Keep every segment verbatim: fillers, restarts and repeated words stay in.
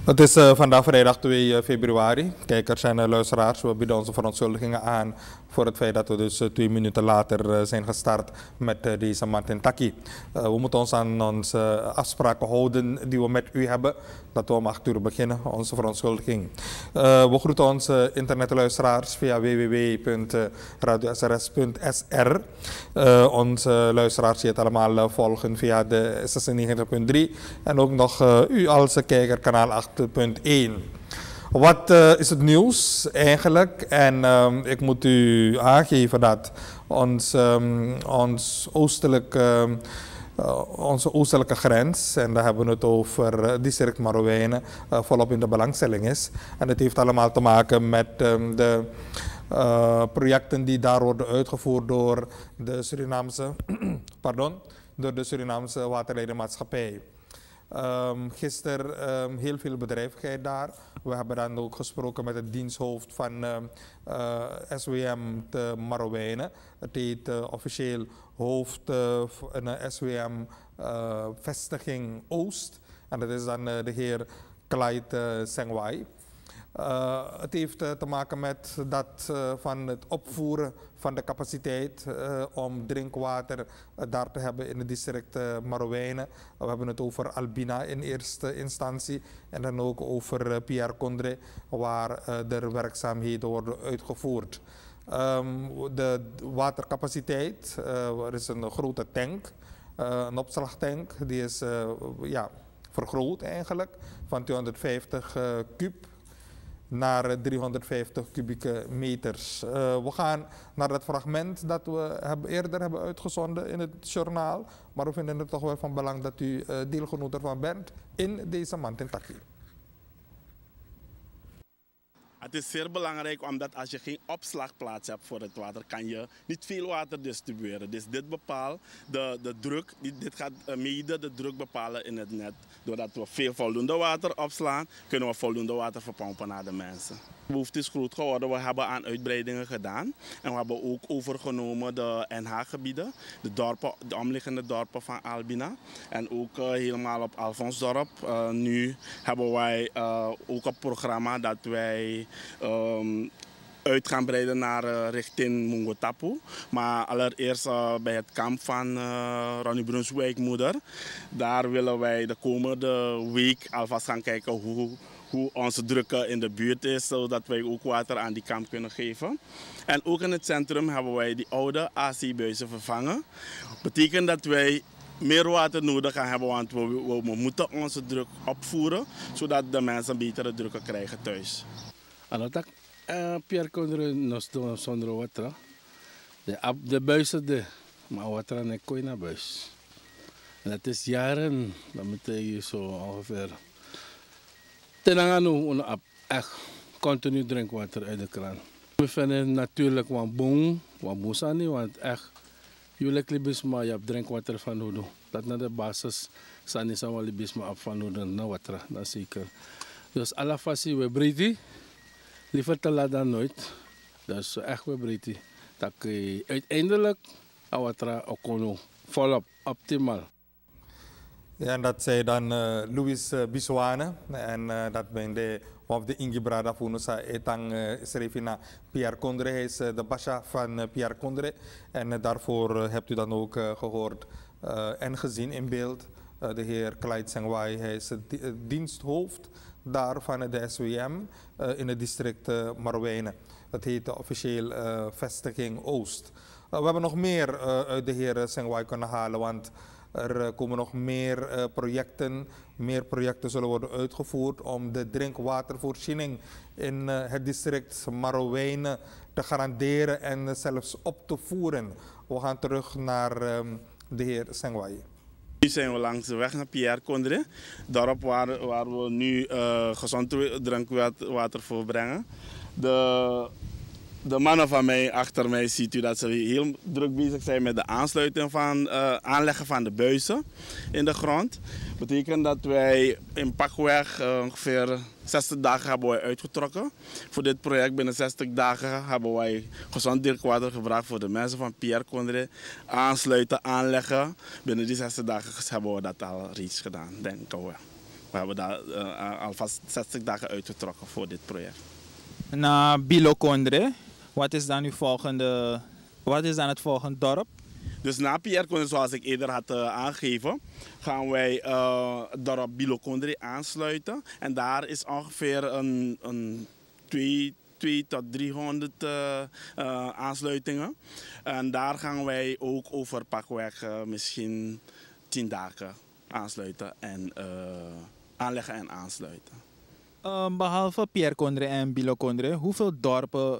Het is uh, vandaag vrijdag twee februari. Kijkers en uh, luisteraars, we bieden onze verontschuldigingen aan voor het feit dat we dus uh, twee minuten later uh, zijn gestart met uh, deze Martin Taki. Uh, we moeten ons aan onze uh, afspraken houden die we met u hebben, dat we om acht uur beginnen, onze verontschuldiging. Uh, we groeten onze internetluisteraars via w w w punt radio s r s punt s r. Uh, onze luisteraars die het allemaal uh, volgen via de zesennegentig punt drie en ook nog uh, u als kijker kanaal acht punt één. Wat uh, is het nieuws eigenlijk? En um, ik moet u aangeven dat ons, um, ons oostelijk, um, uh, onze oostelijke grens, en daar hebben we het over uh, district Marowijnen, uh, volop in de belangstelling is. En het heeft allemaal te maken met um, de uh, projecten die daar worden uitgevoerd door de Surinaamse, pardon, door de Surinaamse waterleidingmaatschappij. Um, gisteren um, heel veel bedrijvigheid daar. We hebben dan ook gesproken met het diensthoofd van uh, uh, S W M te Marowijnen. Het heet uh, officieel hoofd uh, van uh, S W M uh, vestiging Oost. En dat is dan uh, de heer Clyde uh, Sengwai. Uh, het heeft uh, te maken met dat uh, van het opvoeren van de capaciteit uh, om drinkwater uh, daar te hebben in het district uh, Marowijnen. Uh, we hebben het over Albina in eerste instantie en dan ook over uh, Pierre Condré, waar uh, de werkzaamheden worden uitgevoerd. Um, de watercapaciteit, uh, er is een grote tank, uh, een opslagtank, die is uh, ja, vergroot eigenlijk van tweehonderdvijftig uh, kub naar driehonderdvijftig kubieke meters. Uh, we gaan naar dat fragment dat we hebben, eerder hebben uitgezonden in het journaal. Maar we vinden het toch wel van belang dat u uh, deelgenoot ervan bent in deze Martin Taki. Het is zeer belangrijk omdat als je geen opslagplaats hebt voor het water, kan je niet veel water distribueren. Dus dit bepaalt de, de druk, dit gaat mede de druk bepalen in het net. Doordat we veel voldoende water opslaan, kunnen we voldoende water verpompen naar de mensen. De behoefte is groot geworden. We hebben aan uitbreidingen gedaan. En we hebben ook overgenomen de N H-gebieden, de, dorpen, de omliggende dorpen van Albina. En ook uh, helemaal op Alfonsdorp. Uh, nu hebben wij uh, ook een programma dat wij Um, uit gaan breiden naar uh, richting Mungotapu. Maar allereerst uh, bij het kamp van uh, Ronnie Brunswijk moeder. Daar willen wij de komende week alvast gaan kijken hoe, hoe onze druk in de buurt is, zodat wij ook water aan die kamp kunnen geven. En ook in het centrum hebben wij die oude A C-buizen vervangen. Dat betekent dat wij meer water nodig gaan hebben, want we, we, we moeten onze druk opvoeren, zodat de mensen betere drukken krijgen thuis. Ano tak uh, Pierre Condré nos do zonder water. De ab de buizen de maar water en kooi naar buis. En dat is jaren, dan moet je zo ongeveer. Tenanganu een ab echt continu drinkwater uit de kraan. We vinden natuurlijk wat boom, wat boesani, want echt jullie libisma je hebt drinkwater van nodig. Dat naar de basis zijn is allemaal libisma op van nodig naar water, dat zeker. Dus alle fasie we breedie. Liever te laat dan nooit. Dat is echt wel breed. Dat je uiteindelijk awatra okono volop optimaal. Ja, en dat zei dan uh, Louis uh, Biswane. En uh, dat ben de of de Ingibrada Funusa etang uh, Serifina Pierre Condré. Hij is uh, de Basha van uh, Pierre Condré. En uh, daarvoor uh, hebt u dan ook uh, gehoord uh, en gezien in beeld uh, de heer Clyde Sengwai. Hij is het uh, diensthoofd daar van de S W M uh, in het district uh, Marowijnen. Dat heet officieel uh, vestiging Oost. Uh, we hebben nog meer uh, uit de heer Sengwai kunnen halen, want er uh, komen nog meer uh, projecten. Meer projecten zullen worden uitgevoerd om de drinkwatervoorziening in uh, het district Marowijnen te garanderen en uh, zelfs op te voeren. We gaan terug naar um, de heer Sengwai. Nu zijn we langs de weg naar Pierre Condré, dorp waar, waar we nu uh, gezond drinkwater voor brengen. De, de mannen van mij achter mij ziet u dat ze heel druk bezig zijn met de aansluiting van uh, aanleggen van de buizen in de grond. Dat betekent dat wij in pakweg uh, ongeveer zestig dagen hebben wij uitgetrokken. Voor dit project binnen zestig dagen hebben wij gezond drinkwater gebracht voor de mensen van Pierre Condré. Aansluiten, aanleggen. Binnen die zestig dagen hebben we dat al reeds gedaan, denken we. We hebben daar uh, alvast zestig dagen uitgetrokken voor dit project. Na Bilokondre, wat is dan uw volgende, wat is dan het volgende dorp? Dus na Pierre Kondre, zoals ik eerder had uh, aangegeven, gaan wij uh, het dorp Bilokondre aansluiten. En daar is ongeveer een, een twee, twee tot driehonderd uh, uh, aansluitingen. En daar gaan wij ook over pakweg uh, misschien tien dagen aansluiten en uh, aanleggen en aansluiten. Uh, behalve Pierre Kondre en Bilokondre, hoeveel dorpen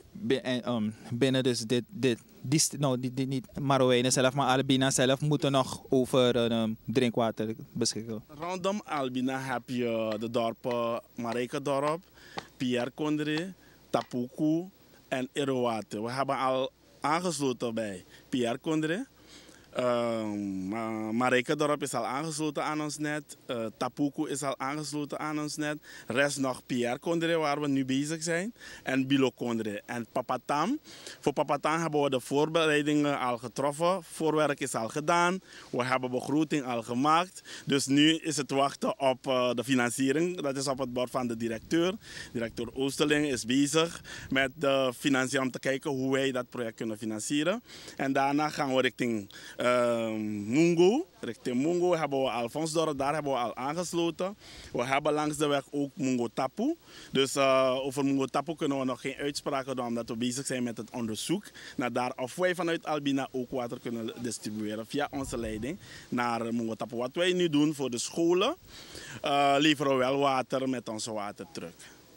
um, binnen dus dit, dit, dit, nou, dit, dit niet Marowijnen zelf, maar Albina zelf moeten nog over um, drinkwater beschikken? Rondom Albina heb je de dorpen Marijkendorp, Pierre Kondre, Tapuku en Eroate. We hebben al aangesloten bij Pierre Kondre. Uh, Marijkendorp is al aangesloten aan ons net. Uh, Tapuku is al aangesloten aan ons net. Rest nog Pierre Kondre waar we nu bezig zijn. En Bilokondre. En Papatam. Voor Papatam hebben we de voorbereidingen al getroffen. Voorwerk is al gedaan. We hebben begroting al gemaakt. Dus nu is het wachten op uh, de financiering. Dat is op het bord van de directeur. Directeur Oosterling is bezig met de financiën om te kijken hoe wij dat project kunnen financieren. En daarna gaan we richting Uh, Mungo. Richting Mungo hebben we Alfonsdorp, daar hebben we al aangesloten. We hebben langs de weg ook Mungo Tapu. Dus uh, over Mungo Tapu kunnen we nog geen uitspraken doen, omdat we bezig zijn met het onderzoek naar daar of wij vanuit Albina ook water kunnen distribueren via onze leiding naar Mungo Tapu. Wat wij nu doen voor de scholen, uh, leveren we wel water met onze watertruck.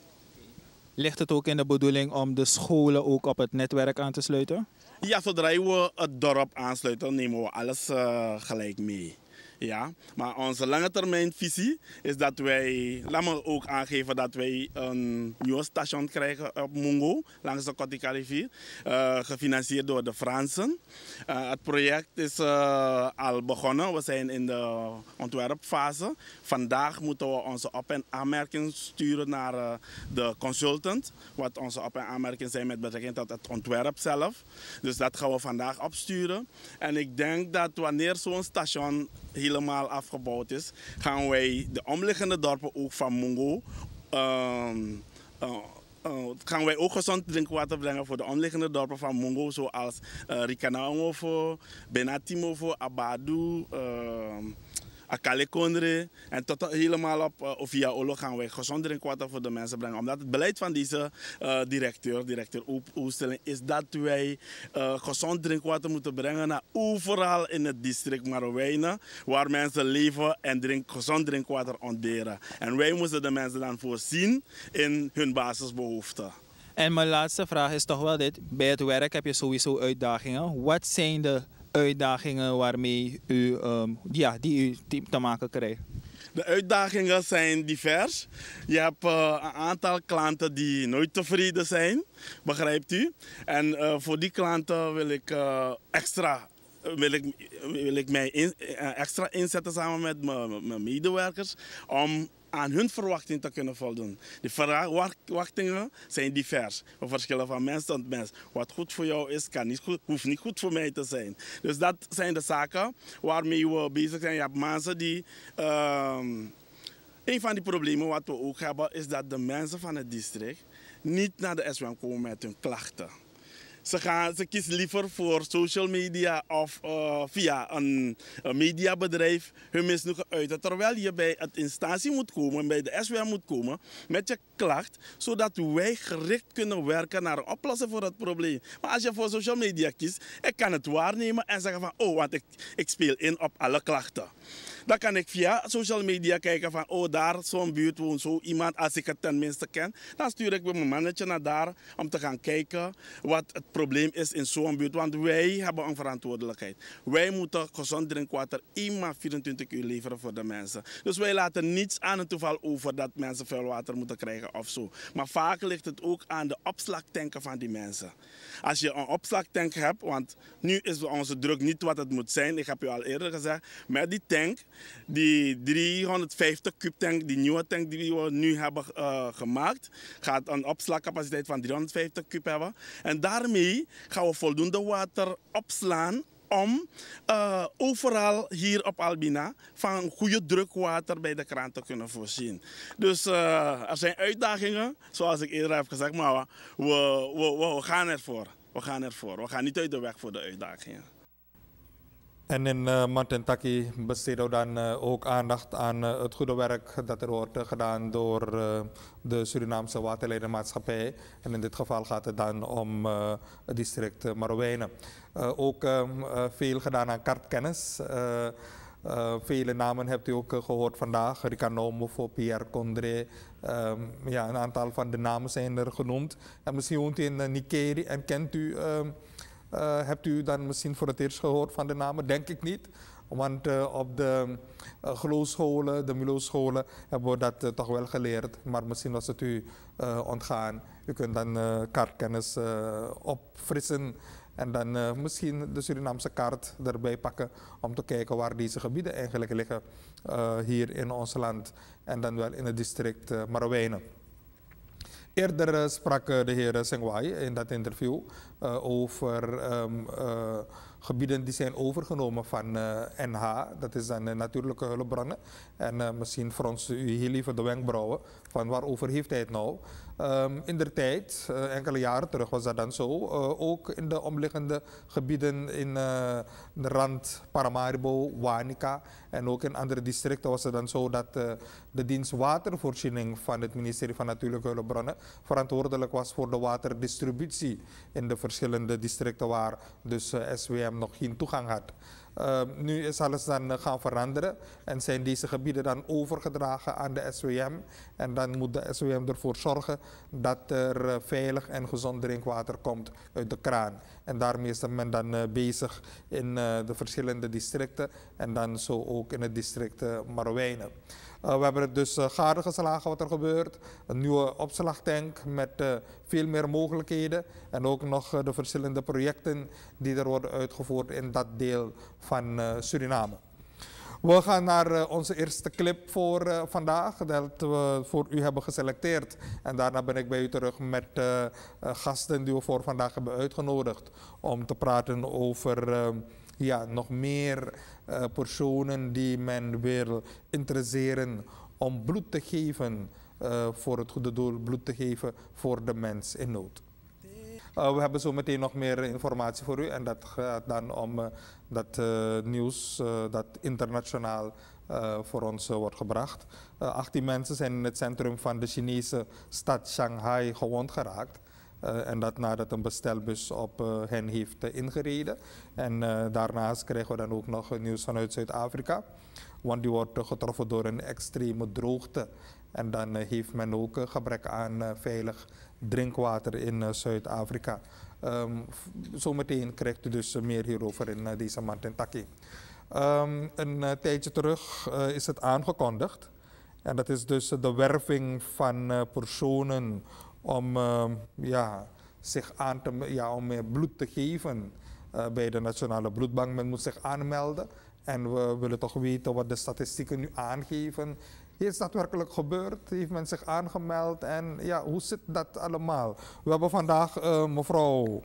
Ligt het ook in de bedoeling om de scholen ook op het netwerk aan te sluiten? Ja, zodra we het dorp aansluiten, nemen we alles uh, gelijk mee. Ja, maar onze lange termijn visie is dat wij, laat me ook aangeven dat wij een nieuw station krijgen op Mungo, langs de Kotika-rivier, uh, gefinancierd door de Fransen. Uh, het project is uh, al begonnen, we zijn in de ontwerpfase. Vandaag moeten we onze op- en aanmerkingen sturen naar uh, de consultant, wat onze op- en aanmerkingen zijn met betrekking tot het ontwerp zelf. Dus dat gaan we vandaag opsturen. En ik denk dat wanneer zo'n station helemaal afgebouwd is, gaan wij de omliggende dorpen ook van Mungo uh, uh, uh, gaan wij ook gezond drinkwater brengen voor de omliggende dorpen van Mungo, zoals uh, Rikanaomovo, Benatimovo, Abadu, uh, Akale Kondre en tot helemaal op uh, via Olo gaan wij gezond drinkwater voor de mensen brengen. Omdat het beleid van deze uh, directeur, directeur Oosterling, is dat wij uh, gezond drinkwater moeten brengen naar overal in het district Marowijnen, waar mensen leven en drink, gezond drinkwater ontberen. En wij moeten de mensen dan voorzien in hun basisbehoeften. En mijn laatste vraag is toch wel dit. Bij het werk heb je sowieso uitdagingen. Wat zijn de uitdagingen waarmee u, um, ja, die u te maken krijgt? De uitdagingen zijn divers. Je hebt uh, een aantal klanten die nooit tevreden zijn, begrijpt u? En uh, voor die klanten wil ik uh, extra wil ik, wil ik mij in, uh, extra inzetten samen met mijn medewerkers om aan hun verwachtingen te kunnen voldoen. De verwachtingen zijn divers. We verschillen van mens tot mens. Wat goed voor jou is, kan niet goed, hoeft niet goed voor mij te zijn. Dus dat zijn de zaken waarmee we bezig zijn. Je hebt mensen die... Uh, een van die problemen wat we ook hebben, is dat de mensen van het district niet naar de S W M komen met hun klachten. Ze, gaan, ze kiezen liever voor social media of uh, via een, een mediabedrijf hun misnoegen uiten. Terwijl je bij het instantie moet komen, bij de S W M moet komen met je klacht, zodat wij gericht kunnen werken naar een oplossing voor het probleem. Maar als je voor social media kiest, ik kan het waarnemen en zeggen van, oh, want ik, ik speel in op alle klachten. Dan kan ik via social media kijken van, oh, daar zo'n buurt woont zo iemand, als ik het tenminste ken. Dan stuur ik mijn manager naar daar om te gaan kijken wat het probleem is in zo'n buurt. Want wij hebben een verantwoordelijkheid. Wij moeten gezond drinkwater eenmaal vierentwintig uur leveren voor de mensen. Dus wij laten niets aan het toeval over dat mensen veel water moeten krijgen of zo. Maar vaak ligt het ook aan de opslagtanken van die mensen. Als je een opslagtank hebt, want nu is onze druk niet wat het moet zijn. Ik heb u al eerder gezegd, met die tank, die driehonderdvijftig kub tank, die nieuwe tank die we nu hebben uh, gemaakt, gaat een opslagcapaciteit van driehonderdvijftig kub hebben. En daarmee gaan we voldoende water opslaan om uh, overal hier op Albina van goede drukwater bij de kraan te kunnen voorzien. Dus uh, er zijn uitdagingen, zoals ik eerder heb gezegd, maar we, we, we, we gaan ervoor. We gaan ervoor. We gaan niet uit de weg voor de uitdagingen. En in uh, Mantentaki besteden we dan uh, ook aandacht aan uh, het goede werk dat er wordt uh, gedaan door uh, de Surinaamse waterleidingmaatschappij. En in dit geval gaat het dan om uh, het district uh, Marowijnen. Uh, ook uh, uh, veel gedaan aan kartkennis. Uh, uh, vele namen hebt u ook uh, gehoord vandaag. Rika Nomo, Pierre Condré. Um, ja, een aantal van de namen zijn er genoemd. En misschien woont u in uh, Nikeri en kent u... Uh, Uh, hebt u dan misschien voor het eerst gehoord van de namen? Denk ik niet. Want uh, op de uh, geloofsscholen, de Milo-scholen, hebben we dat uh, toch wel geleerd. Maar misschien was het u uh, ontgaan. U kunt dan uh, kaartkennis uh, opfrissen en dan uh, misschien de Surinaamse kaart erbij pakken om te kijken waar deze gebieden eigenlijk liggen uh, hier in ons land. En dan wel in het district uh, Marowijnen. Eerder uh, sprak uh, de heer Sengwai in dat interview uh, over um, uh, gebieden die zijn overgenomen van uh, N H, dat is dan uh, natuurlijke hulpbronnen. En uh, misschien fronst u heel even de wenkbrauwen van waarover heeft hij het nou. Um, in der tijd, uh, enkele jaren terug was dat dan zo, uh, ook in de omliggende gebieden in uh, de rand Paramaribo, Wanica en ook in andere districten was het dan zo dat uh, de dienst watervoorziening van het ministerie van Natuurlijke Hulpbronnen verantwoordelijk was voor de waterdistributie in de verschillende districten waar dus uh, S W M nog geen toegang had. Uh, nu is alles dan uh, gaan veranderen en zijn deze gebieden dan overgedragen aan de S W M. En dan moet de S W M ervoor zorgen dat er uh, veilig en gezond drinkwater komt uit de kraan. En daarmee is men dan uh, bezig in uh, de verschillende districten en dan zo ook in het district uh, Marowijnen. Uh, we hebben het dus uh, gadegeslagen wat er gebeurt. Een nieuwe opslagtank met uh, veel meer mogelijkheden. En ook nog uh, de verschillende projecten die er worden uitgevoerd in dat deel van uh, Suriname. We gaan naar uh, onze eerste clip voor uh, vandaag, dat we voor u hebben geselecteerd. En daarna ben ik bij u terug met uh, uh, gasten die we voor vandaag hebben uitgenodigd. Om te praten over... Uh, Ja, nog meer uh, personen die men wil interesseren om bloed te geven uh, voor het goede doel, bloed te geven voor de mens in nood. Uh, we hebben zo meteen nog meer informatie voor u en dat gaat dan om uh, dat uh, nieuws uh, dat internationaal uh, voor ons uh, wordt gebracht. Uh, achttien mensen zijn in het centrum van de Chinese stad Shanghai gewond geraakt. Uh, en dat nadat een bestelbus op uh, hen heeft uh, ingereden. En uh, daarnaast krijgen we dan ook nog uh, nieuws vanuit Zuid-Afrika. Want die wordt uh, getroffen door een extreme droogte. En dan uh, heeft men ook uh, gebrek aan uh, veilig drinkwater in uh, Zuid-Afrika. Um, zometeen krijgt u dus uh, meer hierover in uh, deze Mantentaki. Um, een uh, tijdje terug uh, is het aangekondigd. En dat is dus uh, de werving van uh, personen om uh, ja, zich aan te, ja, om uh, bloed te geven uh, bij de Nationale Bloedbank. Men moet zich aanmelden en we willen toch weten wat de statistieken nu aangeven. Is dat werkelijk gebeurd? Heeft men zich aangemeld en ja, hoe zit dat allemaal? We hebben vandaag uh, mevrouw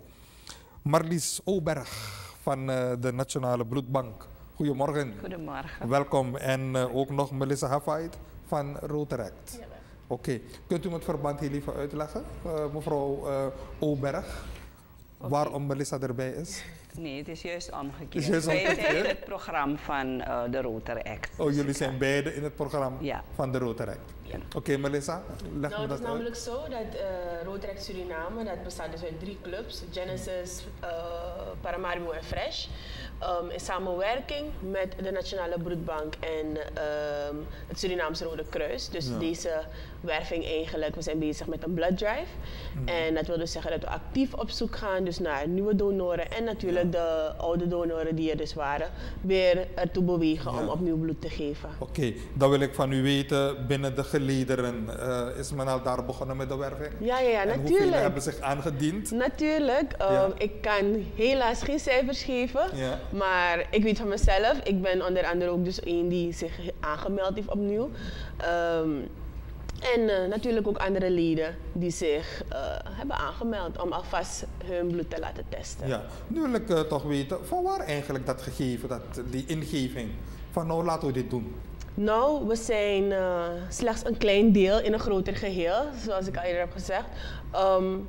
Marlies Oberg van uh, de Nationale Bloedbank. Goedemorgen. Goedemorgen. Welkom en uh, ook nog Melissa Hafait van Rotaract. Ja. Oké, okay. Kunt u me het verband heel even uitleggen, uh, mevrouw uh, Oberg, okay. Waarom Melissa erbij is? Nee, het is juist omgekeerd. Is juist Wij omgekeerd? zijn in het programma van uh, de Rotaract. Oh, jullie zijn beide in het programma ja. van de Rotaract. Ja. Oké, okay, Melissa, leg nou, me dat uit. Het is namelijk zo dat uh, Rotaract Suriname, dat bestaat dus uit drie clubs, Genesis, uh, Paramaribo en Fresh. Um, in samenwerking met de Nationale Bloedbank en um, het Surinaamse Rode Kruis. Dus ja. deze werving eigenlijk, we zijn bezig met een blood drive. Mm. En dat wil dus zeggen dat we actief op zoek gaan dus naar nieuwe donoren en natuurlijk ja. de oude donoren die er dus waren, weer ertoe bewegen ja. om opnieuw bloed te geven. Oké, okay. Dan wil ik van u weten, binnen de gelederen, uh, is men al daar begonnen met de werving? Ja, ja, ja, en natuurlijk. Hoeveel hebben zich aangediend? Natuurlijk, um, ja. ik kan helaas geen cijfers geven. Ja. Maar ik weet van mezelf, ik ben onder andere ook dus één die zich aangemeld heeft opnieuw. Um, En uh, natuurlijk ook andere leden die zich uh, hebben aangemeld om alvast hun bloed te laten testen. Ja, nu wil ik uh, toch weten, van waar eigenlijk dat gegeven, dat, die ingeving van nou laten we dit doen? Nou, we zijn uh, slechts een klein deel in een groter geheel, zoals ik al eerder heb gezegd. Um,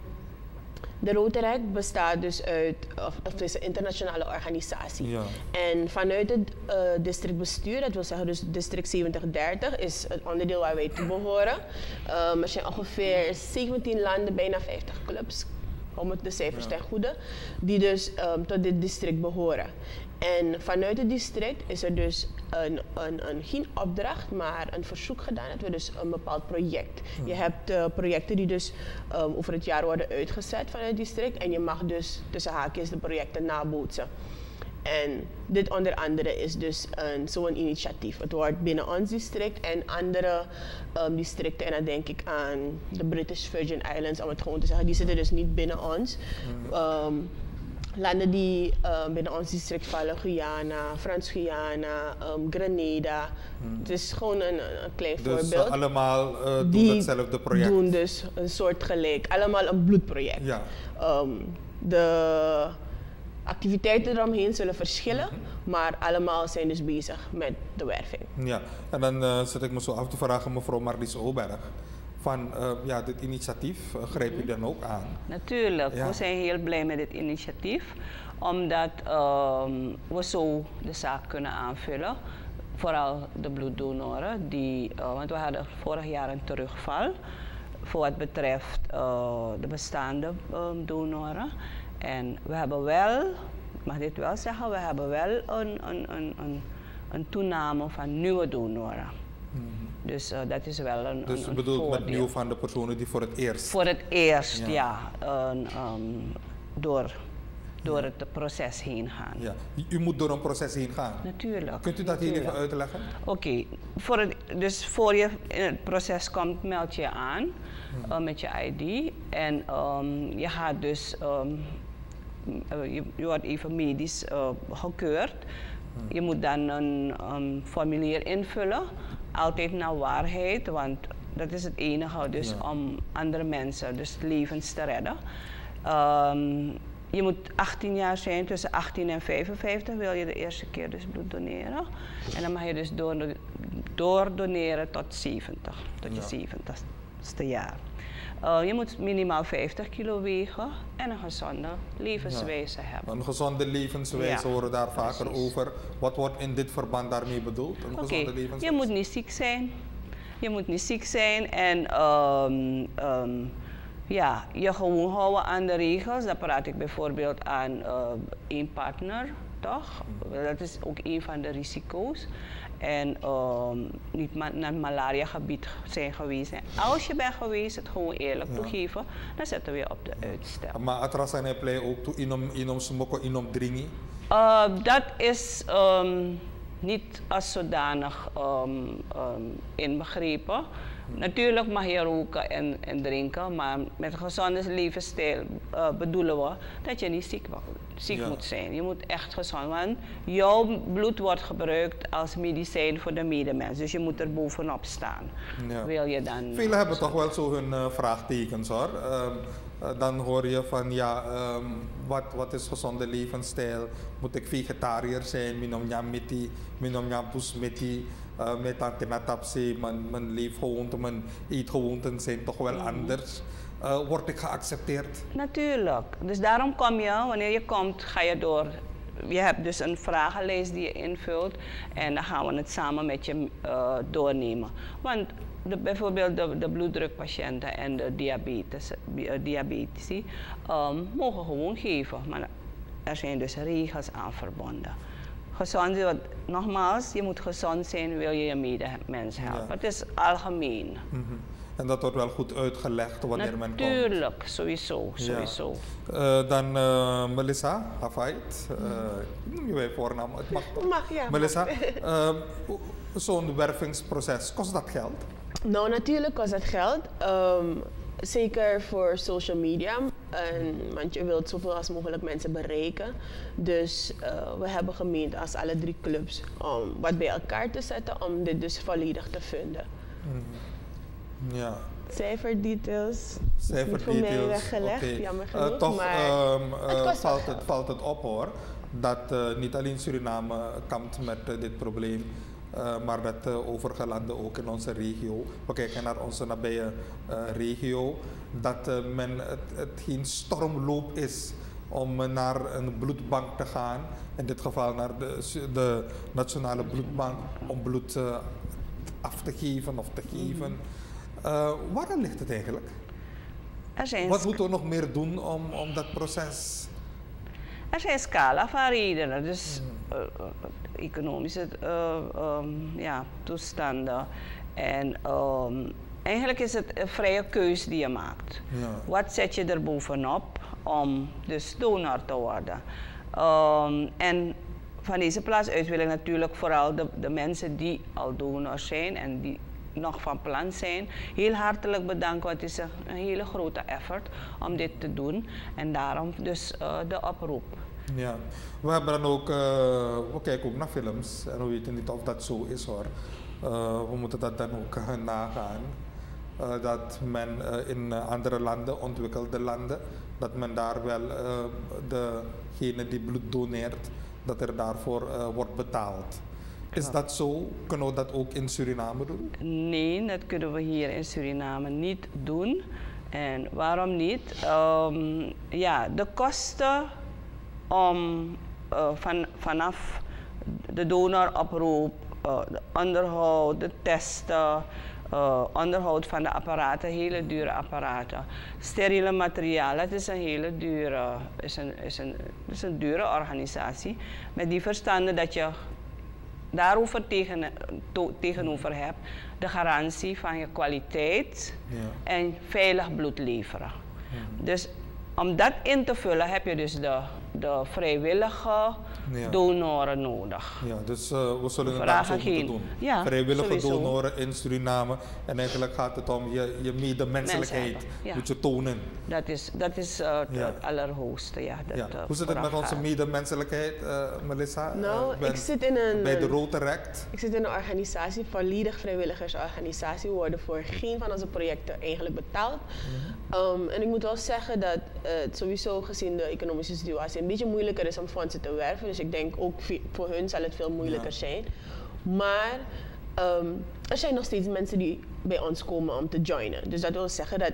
De Rotary bestaat dus uit, of, of het is een internationale organisatie. Ja. En vanuit het uh, districtbestuur, dat wil zeggen dus district zeventig dertig, is het onderdeel waar wij toe behoren. Um, er zijn ongeveer zeventien landen, bijna vijftig clubs, om het de cijfers ten goede, die dus um, tot dit district behoren. En vanuit het district is er dus een, een, een, geen opdracht, maar een verzoek gedaan dat we dus een bepaald project. Hmm. Je hebt uh, projecten die dus um, over het jaar worden uitgezet vanuit het district en je mag dus tussen haakjes de projecten nabootsen. En dit onder andere is dus een, zo'n initiatief. Het wordt binnen ons district en andere um, districten, en dan denk ik aan de British Virgin Islands, om het gewoon te zeggen, die zitten dus niet binnen ons. Um, Landen die uh, binnen ons district vallen, Guyana, Frans-Guyana, um, Grenada. Hmm. Het is gewoon een, een klein dus voorbeeld. Dus uh, allemaal uh, doen die hetzelfde project? doen dus een soort gelijk, allemaal een bloedproject. Ja. Um, de activiteiten eromheen zullen verschillen, mm-hmm. maar allemaal zijn dus bezig met de werving. Ja, en dan uh, zit ik me zo af te vragen, mevrouw Marlies Oberg. Van uh, ja, dit initiatief, uh, grijp je dan ook aan? Natuurlijk, ja. We zijn heel blij met dit initiatief, omdat um, we zo de zaak kunnen aanvullen. Vooral de bloeddonoren, die, uh, want we hadden vorig jaar een terugval voor wat betreft uh, de bestaande um, donoren. En we hebben wel, ik mag dit wel zeggen, we hebben wel een, een, een, een, een toename van nieuwe donoren. Mm-hmm. Dus uh, dat is wel een, dus een, een bedoelt voordeel. Met nieuw van de personen die voor het eerst? Voor het eerst, ja. ja uh, um, door door ja. het proces heen gaan. Ja. U moet door een proces heen gaan? Natuurlijk. Kunt u dat natuurlijk. hier even uitleggen? Oké, okay. voor dus voor je in het proces komt, meld je aan hmm. uh, met je I D. En um, je gaat dus, um, uh, je, je wordt even medisch uh, gekeurd. Hmm. Je moet dan een um, formulier invullen. Altijd naar waarheid, want dat is het enige dus ja. om andere mensen, dus levens te redden. Um, je moet achttien jaar zijn, tussen achttien en vijfenvijftig wil je de eerste keer dus bloed doneren. En dan mag je dus door, door doneren tot zeventig, tot je zeventigste jaar. Uh, je moet minimaal vijftig kilo wegen en een gezonde levenswijze ja. hebben. Een gezonde levenswijze, ja. horen daar vaker Precies. over. Wat wordt in dit verband daarmee bedoeld? Een okay. gezonde levenswijze? Je moet niet ziek zijn. Je moet niet ziek zijn en um, um, ja, je gewoon houden aan de regels. Dan praat ik bijvoorbeeld aan uh, één partner, toch? Dat is ook een van de risico's. En um, niet ma naar het malaria-gebied zijn geweest. En als je bent geweest, het gewoon eerlijk ja. toegeven, dan zetten we je op de uitstel. Maar atras en play ook toe inom inom smoko inom dringi? Uh, dat is um, niet als zodanig um, um, inbegrepen. Hmm. Natuurlijk mag je roken en, en drinken, maar met een gezonde levensstijl uh, bedoelen we dat je niet ziek, ziek ja. moet zijn. Je moet echt gezond, want jouw bloed wordt gebruikt als medicijn voor de medemens. Dus je moet er bovenop staan. Ja. Wil je dan, Velen uh, hebben toch wel zo hun uh, vraagtekens hoor. Um, uh, dan hoor je van ja, um, wat, wat is gezonde levensstijl? Moet ik vegetariër zijn? Minom nyam meti, minom nyam pusmeti. Uh, met antenatapse, mijn, mijn leefgewoonten, mijn eetgewoonten zijn toch wel mm. anders. Uh, word ik geaccepteerd? Natuurlijk. Dus daarom kom je, wanneer je komt, ga je door. Je hebt dus een vragenlijst die je invult en dan gaan we het samen met je uh, doornemen. Want de, bijvoorbeeld de, de bloeddrukpatiënten en de diabetes, uh, diabetici um, mogen gewoon geven, maar er zijn dus regels aan verbonden. Gezond, nogmaals, je moet gezond zijn, wil je je medemens helpen. Ja. Het is algemeen. Mm-hmm. En dat wordt wel goed uitgelegd wanneer Natuurlijk, men komt? Natuurlijk, sowieso. sowieso. Ja. Uh, dan uh, Melissa, Hafait, uh, noem je bij voornaam, het mag toch? Mag, ja. Melissa, uh, zo'n wervingsproces, kost dat geld? Nou, natuurlijk kost dat geld. Um, Zeker voor social media, en, want je wilt zoveel als mogelijk mensen bereiken. Dus uh, we hebben gemeend als alle drie clubs om wat bij elkaar te zetten om dit dus volledig te vinden. Mm-hmm. Ja. Cijferdetails. Cijferdetails. Niet voor mij weggelegd, Okay. jammer Uh, genoeg. toch maar um, uh, het kost valt, wel het, valt het op hoor, dat uh, niet alleen Suriname kampt met uh, dit probleem, uh, maar dat uh, overige landen ook in onze regio. We kijken naar onze nabije uh, regio, dat uh, men het, het geen stormloop is om uh, naar een bloedbank te gaan. In dit geval naar de, de Nationale Bloedbank om bloed uh, af te geven of te geven. Uh, waarom ligt het eigenlijk? Er zijn Wat moeten we nog meer doen om, om dat proces... Er zijn scala van redenen, dus uh, uh, economische uh, um, ja, toestanden. En um, eigenlijk is het een vrije keus die je maakt. Ja. Wat zet je er bovenop om dus donor te worden? Um, en van deze plaats uit wil ik natuurlijk vooral de, de mensen die al donor zijn en die nog van plan zijn, heel hartelijk bedanken, want het is een, een hele grote effort om dit te doen. En daarom dus uh, de oproep. Ja, we hebben dan ook, uh, we kijken ook naar films en we weten niet of dat zo is hoor. Uh, we moeten dat dan ook uh, nagaan. Uh, dat men uh, in uh, andere landen, ontwikkelde landen, dat men daar wel uh, degene die bloed doneert, dat er daarvoor uh, wordt betaald. Is ja. dat zo? Kunnen we dat ook in Suriname doen? Nee, dat kunnen we hier in Suriname niet doen. En waarom niet? Um, ja, de kosten om uh, van, vanaf de donoroproep, uh, de onderhoud, de testen, uh, onderhoud van de apparaten, hele dure apparaten. Steriele materiaal, het is een hele dure, is een, is een, is een dure organisatie. Met die verstande dat je daarover tegen, to, tegenover hebt de garantie van je kwaliteit ja. en veilig bloed leveren. Ja. Dus om dat in te vullen heb je dus de, de vrijwillige ja. donoren nodig. Ja, dus uh, we zullen het daar zo moeten doen. Ja, vrijwillige sowieso. donoren in Suriname. En eigenlijk gaat het om je, je medemenselijkheid ja. moet je tonen. Dat is, dat is uh, het ja. allerhoogste. Ja, dat, ja. uh, Hoe zit het met onze medemenselijkheid, uh, Melissa? Nou, uh, ik zit in een... Bij de Rotaract. Ik zit in een organisatie, volledig vrijwilligersorganisatie. We worden voor geen van onze projecten eigenlijk betaald. Mm-hmm. um, en ik moet wel zeggen dat uh, het sowieso gezien de economische situatie een beetje moeilijker is om fondsen te werven. Dus ik denk ook voor hun zal het veel moeilijker ja. zijn. Maar um, er zijn nog steeds mensen die bij ons komen om te joinen. Dus dat wil zeggen dat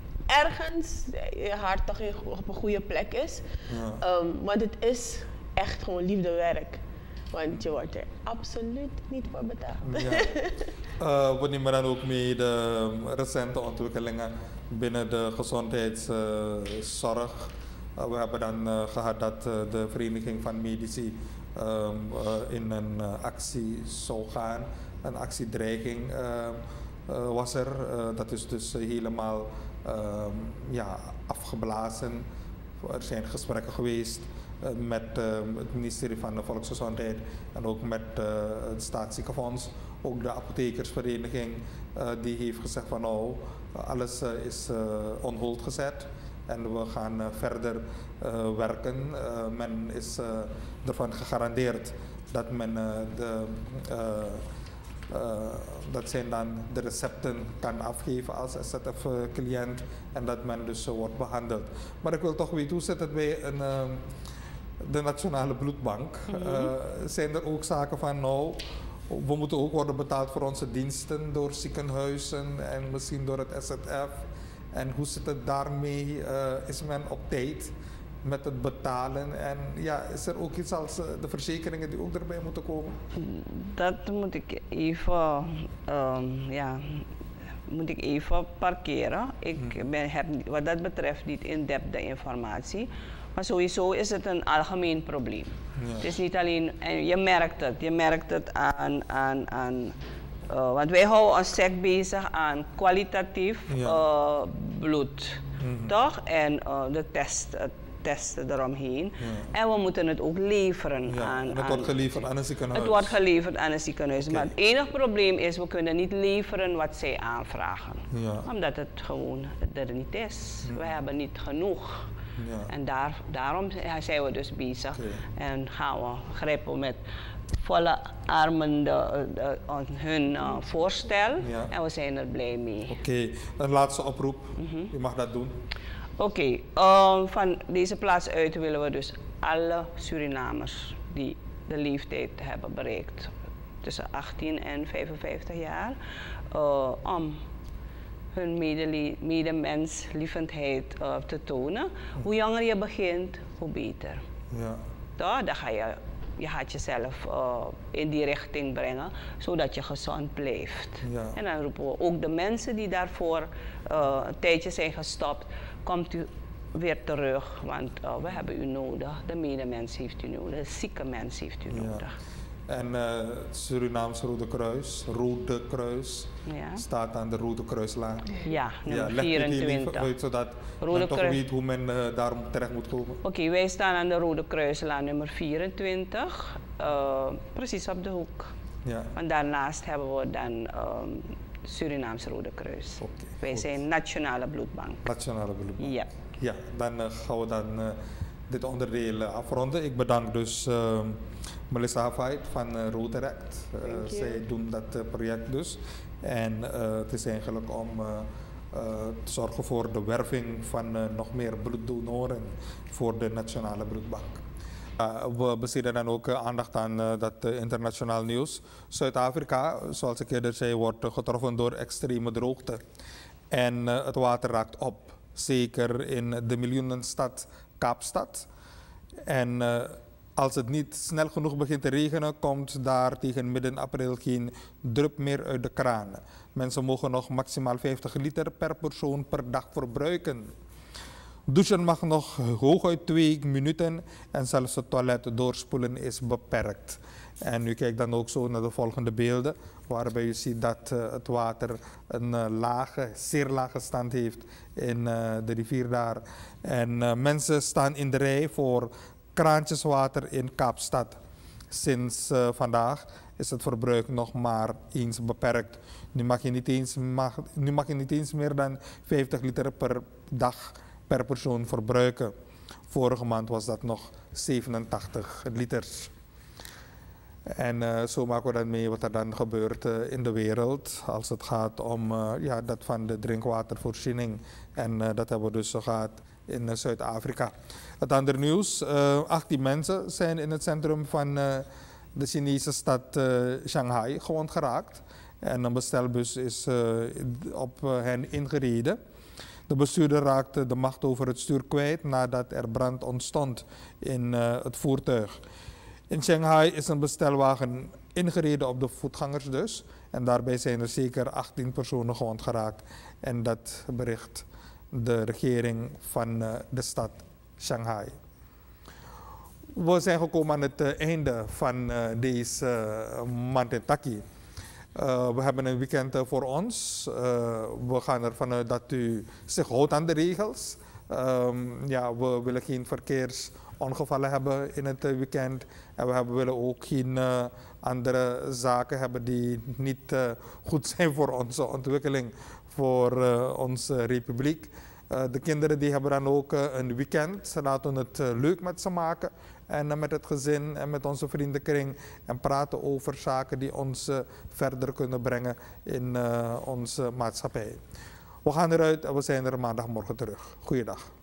ergens je hart toch op een goede plek is. Ja. Um, want het is echt gewoon liefdewerk. Want je wordt er absoluut niet voor betaald. Ja. uh, we nemen dan ook mee de recente ontwikkelingen binnen de gezondheidszorg. Uh, uh, we hebben dan uh, gehad dat uh, de Vereniging van Medici um, uh, in een uh, actie zou gaan. Een actiedreiging uh, uh, was er. Uh, dat is dus uh, helemaal uh, ja, afgeblazen. Er zijn gesprekken geweest uh, met uh, het ministerie van de Volksgezondheid en ook met uh, het Staatsziekenfonds. Ook de apothekersvereniging uh, die heeft gezegd van nou, alles uh, is uh, on hold gezet. En we gaan uh, verder uh, werken. Uh, men is uh, ervan gegarandeerd dat men uh, de, uh, uh, dat zijn dan de recepten kan afgeven als S Z F-cliënt en dat men dus uh, wordt behandeld. Maar ik wil toch weten, hoe zit het bij een, uh, de Nationale Bloedbank? Mm-hmm. uh, zijn er ook zaken van nou, we moeten ook worden betaald voor onze diensten door ziekenhuizen en misschien door het S Z F? En hoe zit het daarmee? Uh, is men op tijd met het betalen? En ja, is er ook iets als uh, de verzekeringen die ook erbij moeten komen? Dat moet ik even, um, ja, moet ik even parkeren. Ik ben, heb wat dat betreft niet in-depth de informatie. Maar sowieso is het een algemeen probleem. Ja. Het is niet alleen, en je merkt het, je merkt het aan, aan, aan Uh, want wij houden ons sec bezig aan kwalitatief ja. uh, bloed, mm-hmm. toch? En uh, de test, uh, testen eromheen. Ja. En we moeten het ook leveren ja. aan... En het aan, wordt geleverd aan een ziekenhuis. Het wordt geleverd aan een ziekenhuis. Okay. Maar het enige probleem is, we kunnen niet leveren wat zij aanvragen. Ja. Omdat het gewoon er niet is. Ja. We hebben niet genoeg. Ja. En daar, daarom zijn we dus bezig. Okay. En gaan we grijpen met volle armen de, de, hun uh, voorstel Ja. en we zijn er blij mee. Oké, okay. Een laatste oproep. Mm-hmm. Je mag dat doen. Oké, okay. um, van deze plaats uit willen we dus alle Surinamers die de leeftijd hebben bereikt, tussen achttien en vijfenvijftig jaar, uh, om hun medemenslievendheid uh, te tonen. Hoe jonger je begint, hoe beter. Ja. Toch? Dan ga je, je gaat jezelf uh, in die richting brengen, zodat je gezond blijft. Ja. En dan roepen we ook de mensen die daarvoor uh, een tijdje zijn gestopt, komt u weer terug, want uh, we hebben u nodig. De medemens heeft u nodig, de zieke mens heeft u nodig. Ja. En uh, het Surinaams Rode Kruis, Rode Kruis, ja. staat aan de Rode Kruislaan. Ja, nummer ja, vierentwintig. Leg uit, zodat Rode men toch Kruis. weet hoe men uh, daar terecht moet komen. Oké, okay, wij staan aan de Rode Kruislaan nummer vierentwintig, uh, precies op de hoek. Ja. En daarnaast hebben we dan um, Surinaams Rode Kruis. Okay, wij goed. zijn Nationale Bloedbank. Nationale Bloedbank. Ja. Ja, dan uh, gaan we dan uh, dit onderdeel uh, afronden. Ik bedank dus uh, Melissa Hafait van uh, Rotaract. Uh, zij doen dat uh, project dus. En uh, het is eigenlijk om uh, uh, te zorgen voor de werving van uh, nog meer bloeddonoren voor de Nationale Bloedbank. Uh, we besteden dan ook uh, aandacht aan uh, dat uh, internationaal nieuws. Zuid-Afrika, zoals ik eerder zei, wordt uh, getroffen door extreme droogte. En uh, het water raakt op. Zeker in de miljoenenstad Kaapstad. En uh, als het niet snel genoeg begint te regenen, komt daar tegen midden april geen drup meer uit de kraan. Mensen mogen nog maximaal vijftig liter per persoon per dag verbruiken. Douchen mag nog hooguit twee minuten en zelfs het toilet doorspoelen is beperkt. En u kijkt dan ook zo naar de volgende beelden, waarbij u ziet dat uh, het water een uh, lage, zeer lage stand heeft in uh, de rivier daar. En uh, mensen staan in de rij voor kraantjeswater in Kaapstad. Sinds uh, vandaag is het verbruik nog maar eens beperkt. Nu mag je niet eens, mag, nu mag je niet eens meer dan vijftig liter per dag per persoon verbruiken. Vorige maand was dat nog zevenentachtig liters. En uh, zo maken we dan mee wat er dan gebeurt uh, in de wereld als het gaat om uh, ja, dat van de drinkwatervoorziening. En uh, dat hebben we dus gehad in uh, Zuid-Afrika. Het andere nieuws, uh, achttien mensen zijn in het centrum van uh, de Chinese stad uh, Shanghai gewond geraakt. En een bestelbus is uh, op uh, hen ingereden. De bestuurder raakte de macht over het stuur kwijt nadat er brand ontstond in uh, het voertuig. In Shanghai is een bestelwagen ingereden op de voetgangers dus. En daarbij zijn er zeker achttien personen gewond geraakt. En dat bericht de regering van uh, de stad Shanghai. We zijn gekomen aan het uh, einde van uh, deze uh, Mantentaki. Uh, we hebben een weekend uh, voor ons. Uh, we gaan ervan uit dat u zich houdt aan de regels. Um, ja, we willen geen verkeersongevallen hebben in het uh, weekend. En we hebben, willen ook geen uh, andere zaken hebben die niet uh, goed zijn voor onze ontwikkeling, voor uh, onze republiek. Uh, de kinderen die hebben dan ook uh, een weekend. Ze laten het uh, leuk met ze maken. En uh, met het gezin en met onze vriendenkring. En praten over zaken die ons uh, verder kunnen brengen in uh, onze maatschappij. We gaan eruit en we zijn er maandagmorgen terug. Goeiedag.